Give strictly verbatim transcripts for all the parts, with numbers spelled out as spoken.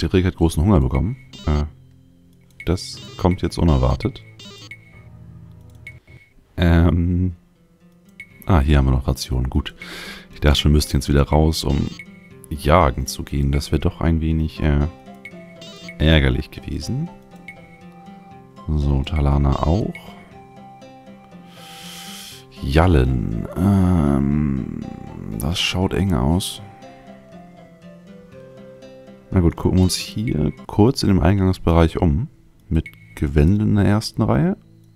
Derek hat großen Hunger bekommen. Äh, das kommt jetzt unerwartet. Ähm. Ah, hier haben wir noch Rationen. Gut. Ich dachte schon, wir müssten jetzt wieder raus, um jagen zu gehen. Das wäre doch ein wenig äh, ärgerlich gewesen. So, Talana auch. Jallen. Ähm, das schaut eng aus. Na gut, gucken wir uns hier kurz in dem Eingangsbereich um. Mit Gewände in der ersten Reihe.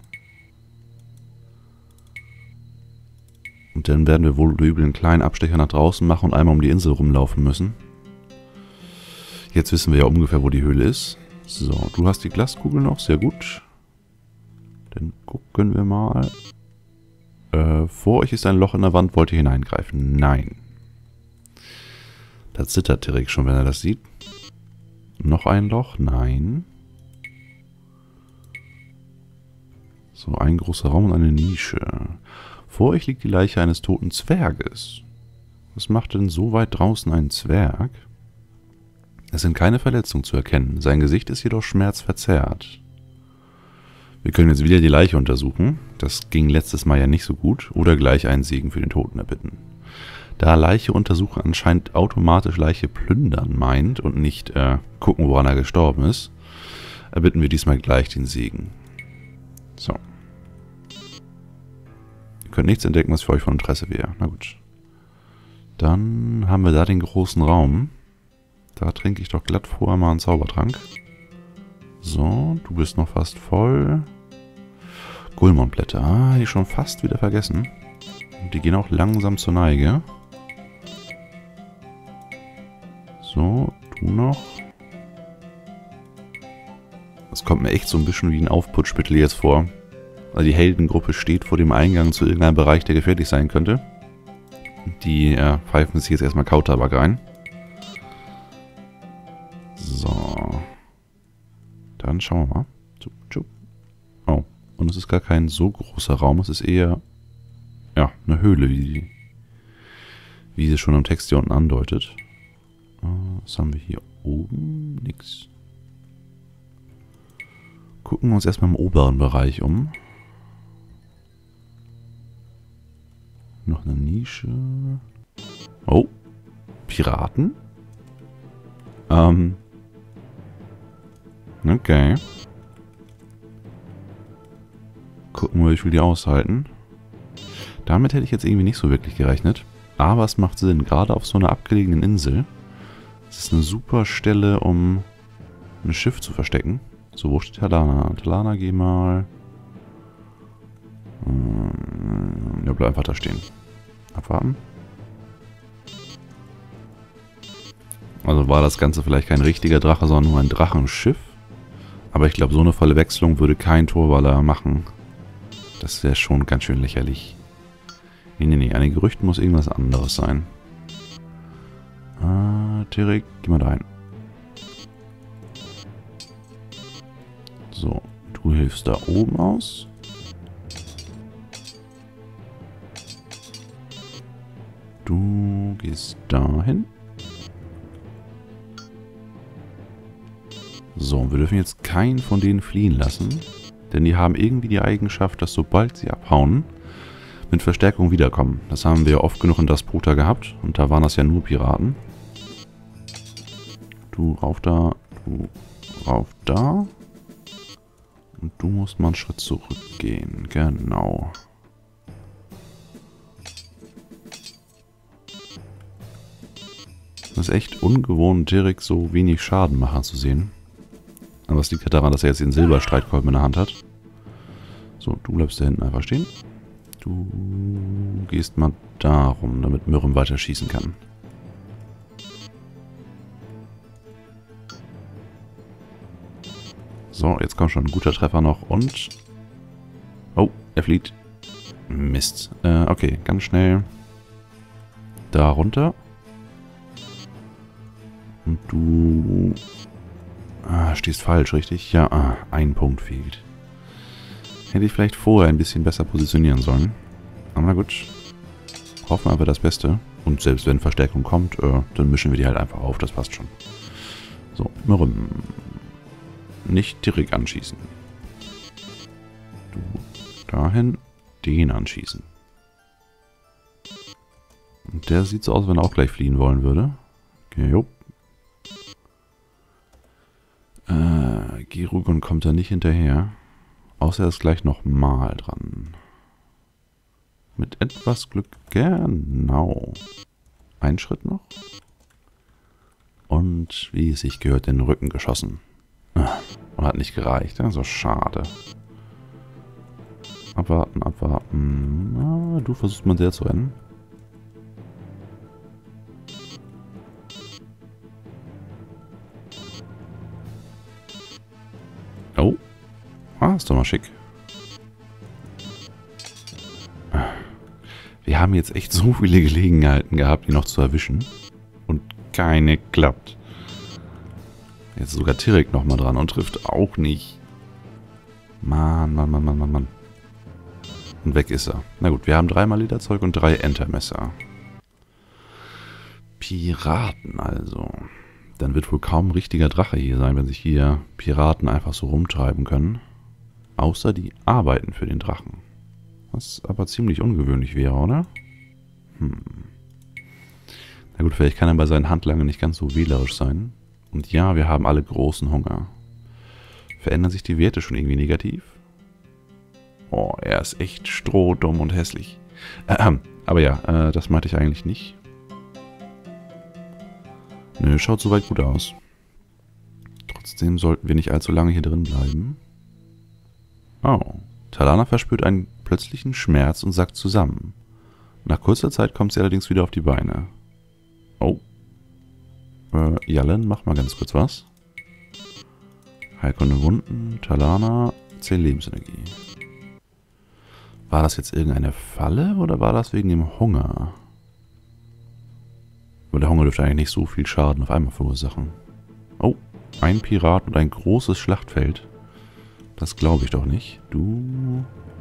Und dann werden wir wohl oder übel einen kleinen Abstecher nach draußen machen und einmal um die Insel rumlaufen müssen. Jetzt wissen wir ja ungefähr, wo die Höhle ist. So, du hast die Glaskugel noch, sehr gut. Dann gucken wir mal. Äh, vor euch ist ein Loch in der Wand, wollt ihr hineingreifen? Nein. Da zittert Derek schon, wenn er das sieht. Noch ein Loch? Nein. So, ein großer Raum und eine Nische. Vor euch liegt die Leiche eines toten Zwerges. Was macht denn so weit draußen ein Zwerg? Es sind keine Verletzungen zu erkennen. Sein Gesicht ist jedoch schmerzverzerrt. Wir können jetzt wieder die Leiche untersuchen. Das ging letztes Mal ja nicht so gut. Oder gleich einen Segen für den Toten erbitten. Da Leiche untersuchen anscheinend automatisch Leiche plündern meint und nicht äh, gucken, woran er gestorben ist, erbitten wir diesmal gleich den Segen. So. Ihr könnt nichts entdecken, was für euch von Interesse wäre. Na gut. Dann haben wir da den großen Raum. Da trinke ich doch glatt vorher mal einen Zaubertrank. So, du bist noch fast voll. Gulmonblätter. Ah, die schon fast wieder vergessen. Und die gehen auch langsam zur Neige. So, du noch. Das kommt mir echt so ein bisschen wie ein Aufputschmittel jetzt vor. Also die Heldengruppe steht vor dem Eingang zu irgendeinem Bereich, der gefährlich sein könnte. Die äh, pfeifen sich jetzt erstmal Kautabak rein. So. Dann schauen wir mal. Oh, und es ist gar kein so großer Raum. Es ist eher, ja, eine Höhle, wie, wie sie schon im Text hier unten andeutet. Was haben wir hier oben? Nix. Gucken wir uns erstmal im oberen Bereich um. Noch eine Nische. Oh. Piraten? Ähm. Okay. Gucken wir, wie viel die aushalten. Damit hätte ich jetzt irgendwie nicht so wirklich gerechnet. Aber es macht Sinn, gerade auf so einer abgelegenen Insel. Das ist eine super Stelle, um ein Schiff zu verstecken. So, wo steht Talana? Talana, geh mal. Ja, bleib einfach da stehen. Abwarten. Also war das Ganze vielleicht kein richtiger Drache, sondern nur ein Drachenschiff. Aber ich glaube, so eine volle Wechselung würde kein Torwaller machen. Das wäre schon ganz schön lächerlich. Nee, nee, nee. An den Gerüchten muss irgendwas anderes sein. Ah, Derek, geh mal da rein. So, du hilfst da oben aus. Du gehst dahin. So, wir dürfen jetzt keinen von denen fliehen lassen. Denn die haben irgendwie die Eigenschaft, dass sobald sie abhauen, mit Verstärkung wiederkommen. Das haben wir oft genug in Dasputa gehabt. Und da waren das ja nur Piraten. Du rauf da, du rauf da. Und du musst mal einen Schritt zurückgehen. Genau. Das ist echt ungewohnt, Derek so wenig Schaden machen zu sehen. Aber es liegt ja daran, dass er jetzt den Silberstreitkolben in der Hand hat. So, du bleibst da hinten einfach stehen. Du gehst mal darum, damit Myrrem weiter schießen kann. So, jetzt kommt schon ein guter Treffer noch und... Oh, er flieht. Mist. Äh, okay, ganz schnell da runter. Und du... Ah, stehst falsch, richtig? Ja, ah, ein Punkt fehlt. Hätte ich vielleicht vorher ein bisschen besser positionieren sollen. Aber na gut. Hoffen wir einfach das Beste. Und selbst wenn Verstärkung kommt, äh, dann mischen wir die halt einfach auf. Das passt schon. So, Mürren. Nicht direkt anschießen. Du dahin, den anschießen. Und der sieht so aus, wenn er auch gleich fliehen wollen würde. Okay, jo. Äh, Gerugon kommt da nicht hinterher. Außer er ist gleich nochmal dran. Mit etwas Glück, genau. Ein Schritt noch. Und wie es sich gehört, den Rücken geschossen. Und hat nicht gereicht, also schade. Abwarten, abwarten. Na, du versuchst mal sehr zu rennen. Oh. Ah, ist doch mal schick. Wir haben jetzt echt so viele Gelegenheiten gehabt, die noch zu erwischen. Und keine klappt. Jetzt ist sogar Tirek nochmal dran und trifft auch nicht. Mann, Mann, Mann, Mann, Mann, Mann. Und weg ist er. Na gut, wir haben dreimal Lederzeug und drei Entermesser. Piraten also. Dann wird wohl kaum ein richtiger Drache hier sein, wenn sich hier Piraten einfach so rumtreiben können. Außer die arbeiten für den Drachen. Was aber ziemlich ungewöhnlich wäre, oder? Hm. Na gut, vielleicht kann er bei seinen Handlangern nicht ganz so wählerisch sein. Und ja, wir haben alle großen Hunger. Verändern sich die Werte schon irgendwie negativ? Oh, er ist echt strohdumm und hässlich. Ähm, aber ja, äh, das meinte ich eigentlich nicht. Nö, schaut soweit gut aus. Trotzdem sollten wir nicht allzu lange hier drin bleiben. Oh, Talana verspürt einen plötzlichen Schmerz und sackt zusammen. Nach kurzer Zeit kommt sie allerdings wieder auf die Beine. Oh. Äh, Jallen, mach mal ganz kurz was. Heilkunde Wunden, Talana, zehn Lebensenergie. War das jetzt irgendeine Falle oder war das wegen dem Hunger? Aber der Hunger dürfte eigentlich nicht so viel Schaden auf einmal verursachen. Oh, ein Pirat und ein großes Schlachtfeld. Das glaube ich doch nicht. Du...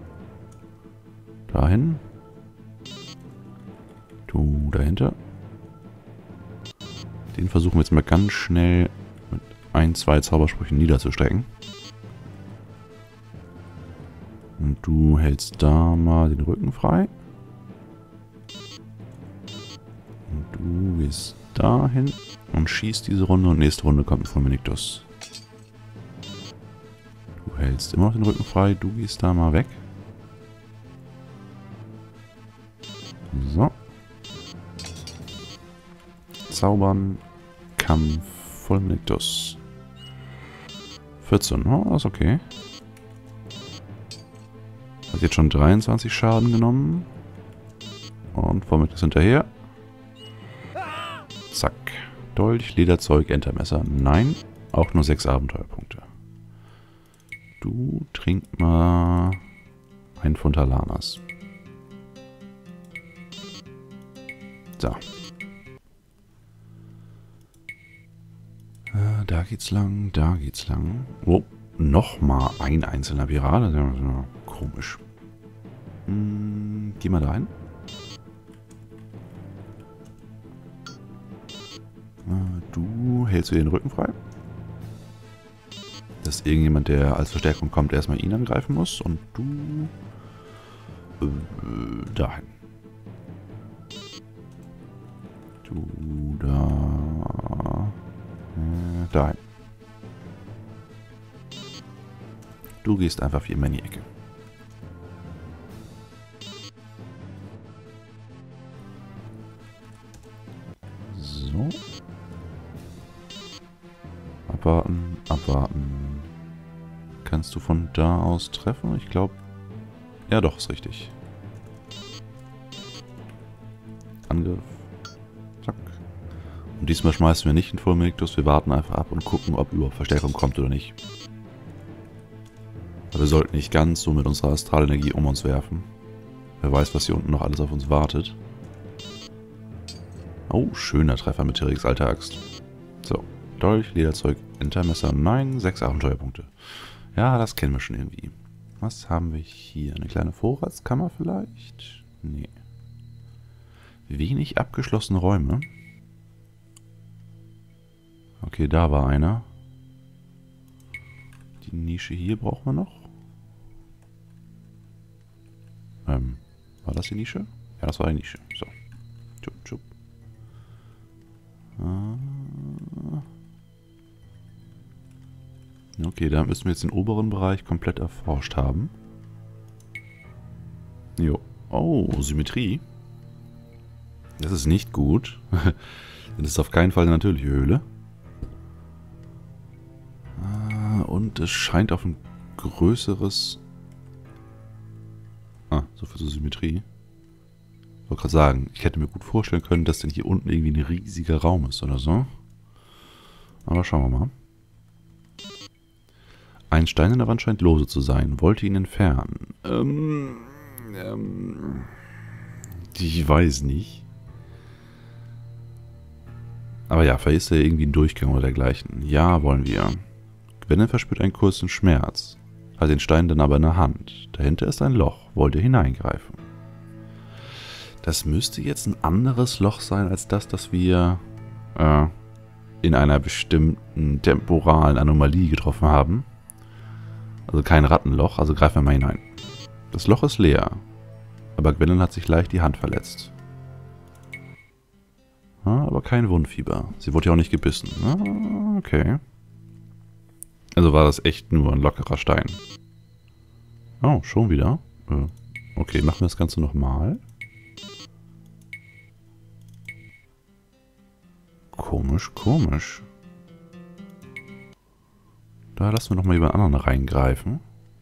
Dahin. Du dahinter. Den versuchen wir jetzt mal ganz schnell mit ein, zwei Zaubersprüchen niederzustrecken. Und du hältst da mal den Rücken frei. Und du gehst dahin und schießt diese Runde und nächste Runde kommt ein Fulminictus. Du hältst immer noch den Rücken frei, du gehst da mal weg. So. Zaubern, Kampf, Fulminictus. vierzehn, oh, ist okay. Hat jetzt schon dreiundzwanzig Schaden genommen. Und Fulminictus hinterher. Zack. Dolch, Lederzeug, Entermesser. Nein, auch nur sechs Abenteuerpunkte. Du trink mal einen von Talanas. So. Äh, da geht's lang, da geht's lang. Oh, nochmal ein einzelner Pirat. Das ist ja komisch. Hm, geh mal da hin. Du hältst dir den Rücken frei. Dass irgendjemand, der als Verstärkung kommt, erstmal ihn angreifen muss. Und du... Äh, dahin. Du da... Äh, dahin. Du gehst einfach wie immer in die Ecke. So. Abwarten, abwarten. Kannst du von da aus treffen? Ich glaube... Ja doch, ist richtig. Angriff. Zack. Und diesmal schmeißen wir nicht einen Fulminictus. Wir warten einfach ab und gucken, ob überhaupt Verstärkung kommt oder nicht. Aber wir sollten nicht ganz so mit unserer Astralenergie um uns werfen. Wer weiß, was hier unten noch alles auf uns wartet. Oh, schöner Treffer mit Tireks alter Axt. So. Dolch, Lederzeug, Entermesser, nein, sechs Abenteuerpunkte. Ja, das kennen wir schon irgendwie. Was haben wir hier? Eine kleine Vorratskammer vielleicht? Nee. Wenig abgeschlossene Räume. Okay, da war einer. Die Nische hier brauchen wir noch. Ähm, war das die Nische? Ja, das war die Nische. So. Tschupp, tschupp. Okay, da müssen wir jetzt den oberen Bereich komplett erforscht haben. Jo. Oh, Symmetrie. Das ist nicht gut. Das ist auf keinen Fall eine natürliche Höhle. Und es scheint auf ein größeres... Ah, so viel zur Symmetrie. Ich wollte gerade sagen, ich hätte mir gut vorstellen können, dass denn hier unten irgendwie ein riesiger Raum ist oder so. Aber schauen wir mal. Ein Stein in der Wand scheint lose zu sein. Wollte ihn entfernen. Ähm... ähm ich weiß nicht. Aber ja, vielleicht ist da irgendwie ein Durchgang oder dergleichen. Ja, wollen wir. Gwennon verspürt einen kurzen Schmerz. Hat den Stein dann aber in der Hand. Dahinter ist ein Loch. Wollte hineingreifen. Das müsste jetzt ein anderes Loch sein, als das, das wir äh, in einer bestimmten temporalen Anomalie getroffen haben. Also kein Rattenloch, also greifen wir mal hinein. Das Loch ist leer. Aber Gwennon hat sich leicht die Hand verletzt. Ah, aber kein Wundfieber. Sie wurde ja auch nicht gebissen. Ah, okay. Also war das echt nur ein lockerer Stein. Oh, schon wieder? Äh, okay, machen wir das Ganze nochmal. Komisch, komisch. Da lassen wir nochmal jemand anderen reingreifen.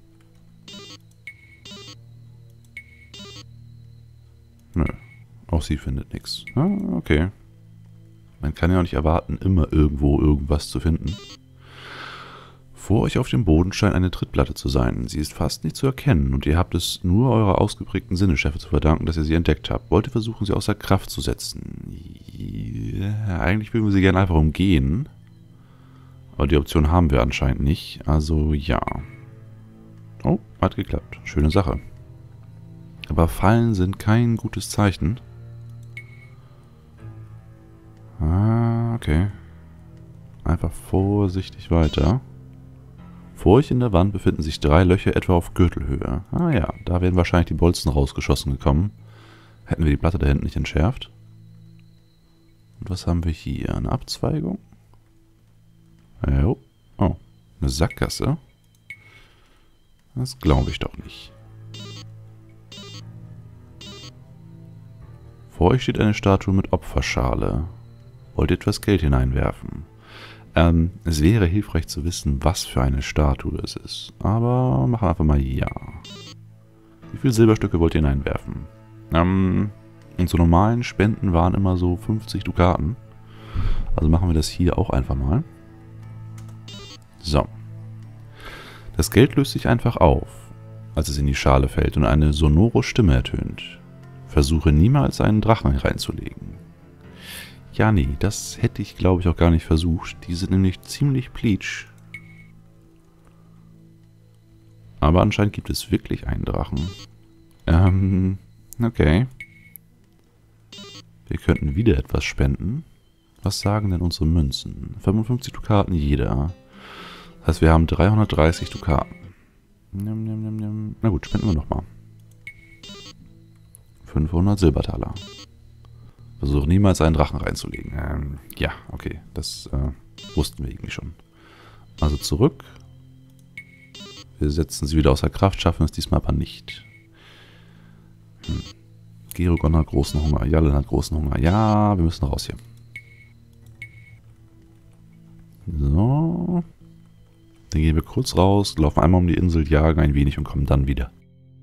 Nö, auch sie findet nichts. Ah, okay. Man kann ja auch nicht erwarten, immer irgendwo irgendwas zu finden. Vor euch auf dem Boden scheint eine Trittplatte zu sein. Sie ist fast nicht zu erkennen und ihr habt es nur eurer ausgeprägten Sinneschärfe zu verdanken, dass ihr sie entdeckt habt. Wollt ihr versuchen, sie außer Kraft zu setzen? Ja, eigentlich würden wir sie gerne einfach umgehen. Aber die Option haben wir anscheinend nicht. Also ja. Oh, hat geklappt. Schöne Sache. Aber Fallen sind kein gutes Zeichen. Ah, okay. Einfach vorsichtig weiter. Vor euch in der Wand befinden sich drei Löcher etwa auf Gürtelhöhe. Ah ja, da wären wahrscheinlich die Bolzen rausgeschossen gekommen. Hätten wir die Platte da hinten nicht entschärft. Und was haben wir hier? Eine Abzweigung? Jo. Oh, eine Sackgasse? Das glaube ich doch nicht. Vor euch steht eine Statue mit Opferschale. Wollt ihr etwas Geld hineinwerfen? Ähm, es wäre hilfreich zu wissen, was für eine Statue es ist. Aber machen wir einfach mal ja. Wie viele Silberstücke wollt ihr hineinwerfen? Ähm, unsere normalen Spenden waren immer so fünfzig Dukaten. Also machen wir das hier auch einfach mal. So. Das Geld löst sich einfach auf, als es in die Schale fällt und eine sonore Stimme ertönt. Versuche niemals einen Drachen reinzulegen. Ja, nee, das hätte ich, glaube ich, auch gar nicht versucht. Die sind nämlich ziemlich pleatsch. Aber anscheinend gibt es wirklich einen Drachen. Ähm, okay. Wir könnten wieder etwas spenden. Was sagen denn unsere Münzen? fünfundfünfzig Dukaten jeder. Das heißt, wir haben dreihundertdreißig Dukaten. Na gut, spenden wir nochmal. fünfhundert Silbertaler. Versuche niemals einen Drachen reinzulegen. Ähm, ja, okay. Das äh, wussten wir irgendwie schon. Also zurück. Wir setzen sie wieder außer Kraft, schaffen es diesmal aber nicht. Hm. Gerogon hat großen Hunger. Jallen hat großen Hunger. Ja, wir müssen raus hier. So. Dann gehen wir kurz raus, laufen einmal um die Insel, jagen ein wenig und kommen dann wieder.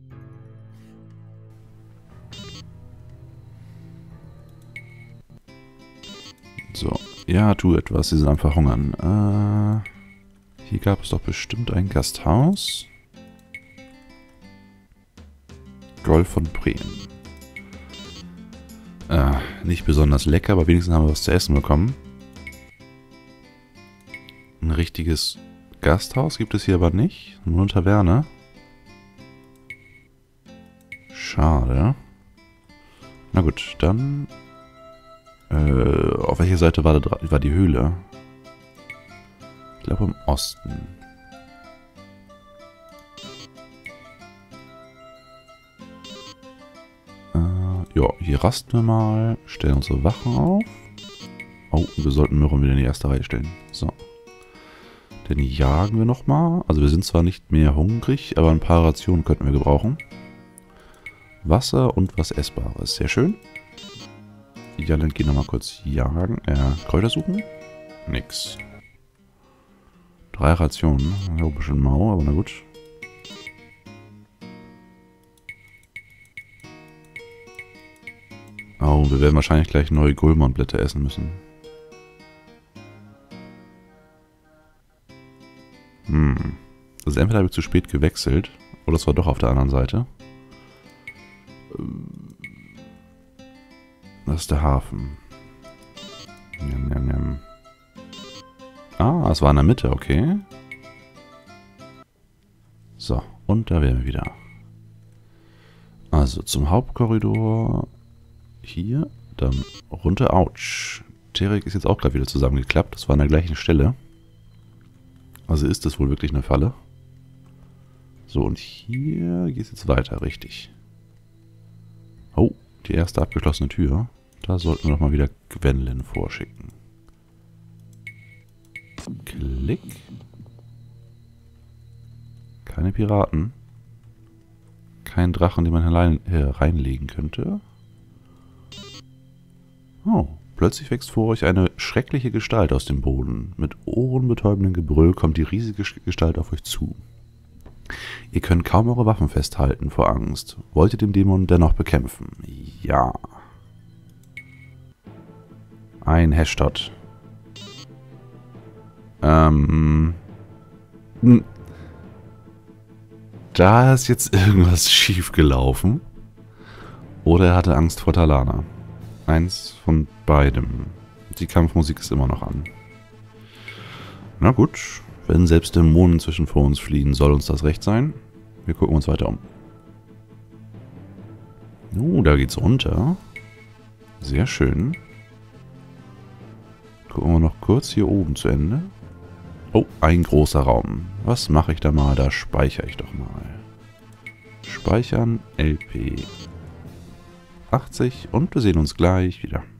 So, ja, tu etwas, sie sind am Verhungern. Äh, hier gab es doch bestimmt ein Gasthaus. Golf von Bremen. Äh, nicht besonders lecker, aber wenigstens haben wir was zu essen bekommen. Ein richtiges Gasthaus gibt es hier aber nicht. Nur eine Taverne. Schade. Na gut, dann... Äh, auf welcher Seite war, der, war die Höhle? Ich glaube im Osten. Äh, ja, hier rasten wir mal. Stellen unsere Wachen auf. Oh, wir sollten Myrrhen wieder in die erste Reihe stellen. So. Dann jagen wir nochmal. Also wir sind zwar nicht mehr hungrig, aber ein paar Rationen könnten wir gebrauchen. Wasser und was Essbares. Sehr schön. Jalent geht nochmal kurz jagen. Äh, Kräuter suchen? Nix. Drei Rationen. Ja, ein bisschen mau, aber na gut. Oh, wir werden wahrscheinlich gleich neue Gulmonblätter essen müssen. Hm. Also entweder habe ich zu spät gewechselt, oder es war doch auf der anderen Seite. Das ist der Hafen. Njam, njam, njam. Ah, es war in der Mitte, okay. So, und da wären wir wieder. Also zum Hauptkorridor. Hier, dann runter. Autsch. Terek ist jetzt auch gerade wieder zusammengeklappt. Das war an der gleichen Stelle. Also ist es wohl wirklich eine Falle. So, und hier geht es jetzt weiter, richtig. Oh, die erste abgeschlossene Tür. Da sollten wir doch mal wieder Gwendolyn vorschicken. Klick. Keine Piraten. Kein Drachen, den man herein, hereinlegen könnte. Oh, plötzlich wächst vor euch eine schreckliche Gestalt aus dem Boden. Mit ohrenbetäubendem Gebrüll kommt die riesige Gestalt auf euch zu. Ihr könnt kaum eure Waffen festhalten vor Angst. Wollt ihr den Dämon dennoch bekämpfen? Ja. Ein Hashtag. Ähm. Da ist jetzt irgendwas schief gelaufen. Oder er hatte Angst vor Talana. Eins von beidem. Die Kampfmusik ist immer noch an. Na gut. Wenn selbst Dämonen zwischen vor uns fliehen, soll uns das recht sein. Wir gucken uns weiter um. Oh, da geht's runter. Sehr schön. Gucken wir noch kurz hier oben zu Ende. Oh, ein großer Raum. Was mache ich da mal? Da speichere ich doch mal. Speichern, L P achtzig und wir sehen uns gleich wieder.